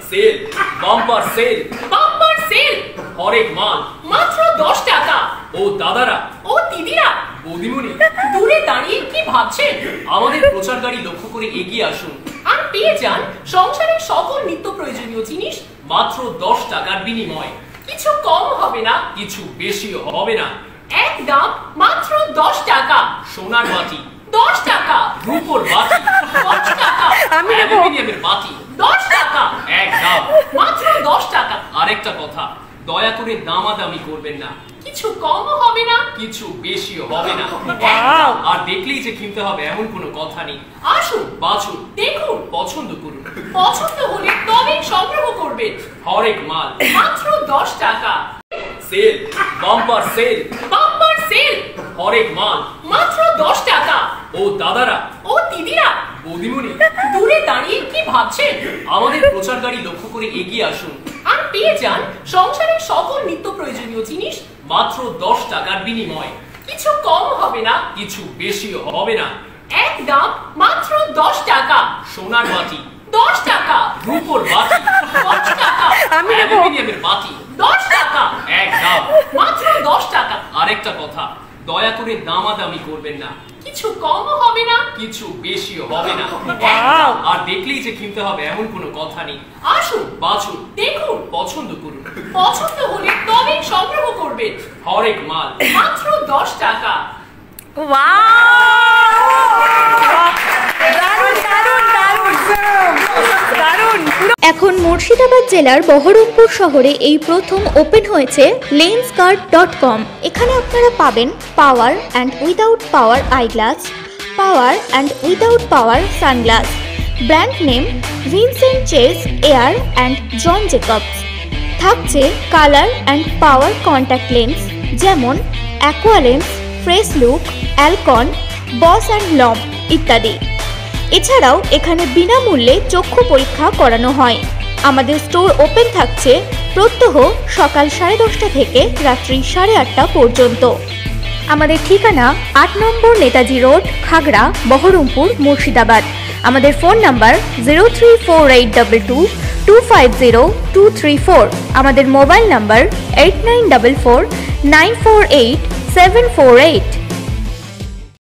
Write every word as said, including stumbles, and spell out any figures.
Sell, bumper sale, bumper sale, হরেক মাল মাত্র দশ টাকা। ও দাদারা, ও দিদিরা, বৌদিমণি, দূরে দাঁড়িয়ে কি ভাবছেন? আমাদের প্রচার গাড়ি লক্ষ্য করে এগিয়ে আসুন আর পেয়ে যান সংসারের সকল নিত্য প্রয়োজনীয় জিনিস মাত্র দশ টাকার বিনিময়। কিছু কম হবে না, কিছু বেশিও হবে না। এক দাম মাত্র দশ টাকা। সোনার বাটি দশ টাকা, রূপোর বাটি দশ টাকা, অ্যালুমিনিয়ামের বাটি দশ টাকা, এক দাম মাত্র দশ টাকা। আরেকটা কথা, দয়া করে দামাদামি করবেন না, কিছু কম হবে না, কিছু বেশিও হবে না। আর দেখলেই যে কিনতে হবে এমন কোনো কথা নেই। আসুন, বাছুন, দেখুন, পছন্দ করুন, পছন্দ হলে তবেই সংগ্রহ করবেন। হরেক মাল মাত্র দশ টাকা। Sale, bumper sale, bumper sale, হরেক মাল মাত্র দশ টাকা। ও দাদারা, ও দিদিরা, বৌদিমণি, দূরে দাঁড়িয়ে কি ভাবছেন? আমাদের প্রচার গাড়ি লক্ষ্য করে এগিয়ে আসুন আর পেয়ে যান সংসারের সকল নিত্য প্রয়োজনীয় জিনিস মাত্র দশ টাকার বিনিময়। কিছু কম হবে না, কিছু বেশিও হবে না। এক দাম মাত্র দশ টাকা। সোনার বাটি দশ টাকা, রূপোর বাটি দশ টাকা, অ্যালুমিনিয়ামের বাটি দশ টাকা, এক দাম মাত্র দশ টাকা। আরেকটা কথা, দয়া করে দামাদামি করবেন না, কিছু কম হবে না, কিছু বেশিও হবে না। আর দেখলেই যে কিনতে হবে এমন কোনো কথা নেই। আসুন, বাছুন, দেখুন, পছন্দ করুন, পছন্দ হলে তবেই সংগ্রহ করবেন। হরেক মাল মাত্র দশ টাকা। এখন মুর্শিদাবাদ জেলার বহরমপুর শহরে এই প্রথম ওপেন হয়েছে লেন্সকার্ট ডট কম। এখানে আপনারা পাবেন power and without power eyeglass, power and without power sunglass, brand name Vincent Chase, air and John Jacobs. থাকছে colour and power contact lens যেমন Aqualens, FreshLook, Alcon, Bausch and Lomb ইত্যাদি। এছাড়াও এখানে বিনামূল্যে চক্ষু পরীক্ষা করানো হয়। আমাদের স্টোর ওপেন থাকছে প্রত্যহ সকাল সাড়ে দশটা থেকে রাত্রি সাড়ে আটটা পর্যন্ত। আমাদের ঠিকানা আট নম্বর নেতাজি রোড, খাগড়া, বহরমপুর, মুর্শিদাবাদ। আমাদের phone number zero three four eight double two two five zero two three four. আমাদের mobile number eight nine double four nine four eight seven four eight.